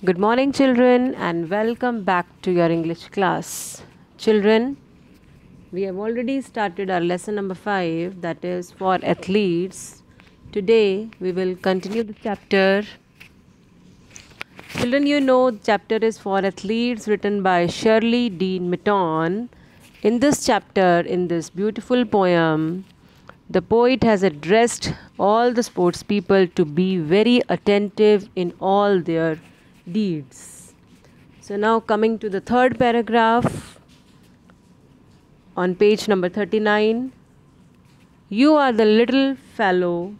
Good morning, children, and welcome back to your English class. Children, we have already started our lesson number 5, that is for athletes. Today, we will continue the chapter. Children, you know the chapter is for athletes, written by Shirley Dean Mitton. In this chapter, in this beautiful poem, the poet has addressed all the sports people to be very attentive in all their deeds. So now coming to the third paragraph on page number 39. You are the little fellow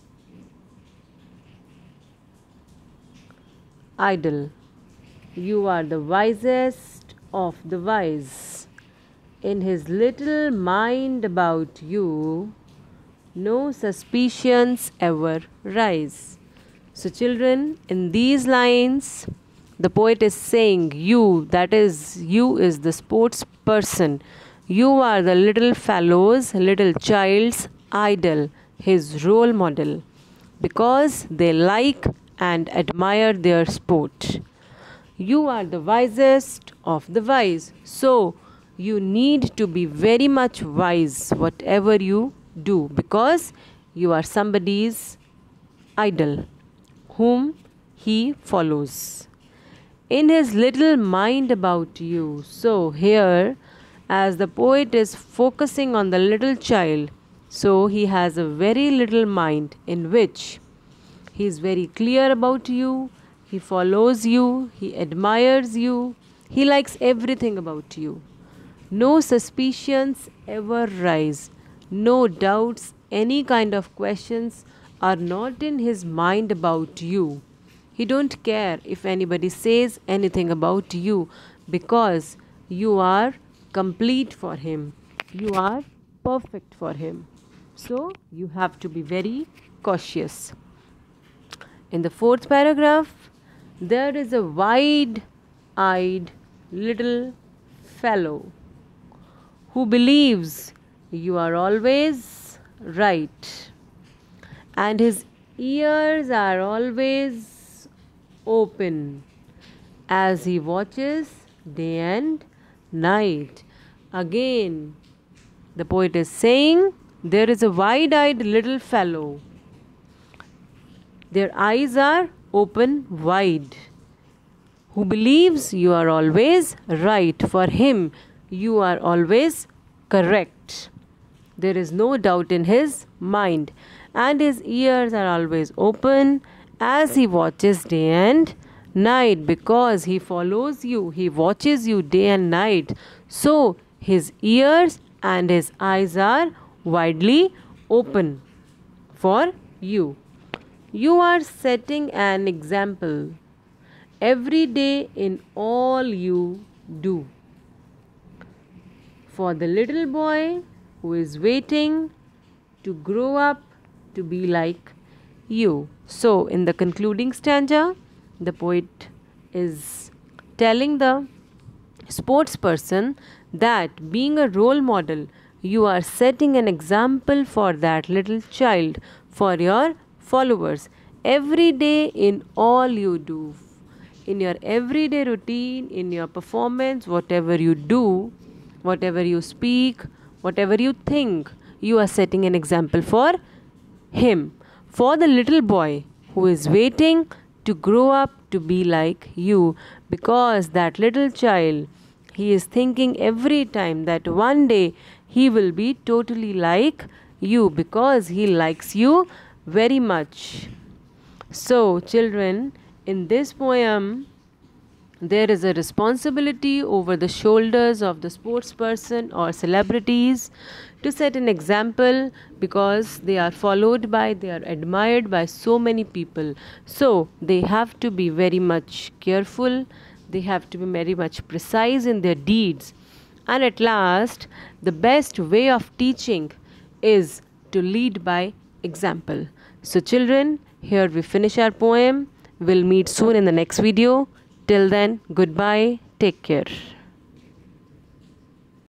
idle. You are the wisest of the wise. In his little mind about you, no suspicions ever rise. So children, in these lines, the poet is saying you, that is, you is the sports person. You are the little fellow's, little child's idol, his role model, because they like and admire their sport. You are the wisest of the wise. So you need to be very much wise whatever you do, because you are somebody's idol whom he follows. In his little mind about you. So here, as the poet is focusing on the little child, so he has a very little mind in which he is very clear about you, he follows you, he admires you, he likes everything about you. No suspicions ever rise, no doubts, any kind of questions are not in his mind about you. He don't care if anybody says anything about you, because you are complete for him. You are perfect for him. So you have to be very cautious. In the fourth paragraph, there is a wide-eyed little fellow who believes you are always right, and his ears are always open as he watches day and night. Again, the poet is saying there is a wide-eyed little fellow. Their eyes are open wide, who believes you are always right. For him, you are always correct. There is no doubt in his mind, and his ears are always open as he watches day and night, because he follows you, he watches you day and night. So his ears and his eyes are widely open for you. You are setting an example every day in all you do for the little boy who is waiting to grow up to be like you. So in the concluding stanza, the poet is telling the sports person that being a role model, you are setting an example for that little child, for your followers, every day in all you do, in your everyday routine, in your performance, whatever you do, whatever you speak, whatever you think, you are setting an example for him, for the little boy who is waiting to grow up to be like you, because that little child, he is thinking every time that one day he will be totally like you, because he likes you very much. So children, in this poem, there is a responsibility over the shoulders of the sports person or celebrities to set an example, because they are followed by, they are admired by so many people. So they have to be very much careful, they have to be very much precise in their deeds. And at last, the best way of teaching is to lead by example. So children, here we finish our poem. We'll meet soon in the next video. Till then, goodbye. Take care.